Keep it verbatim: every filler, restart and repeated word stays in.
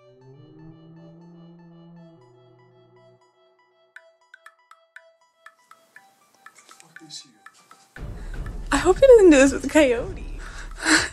I hope he doesn't do this with the coyote.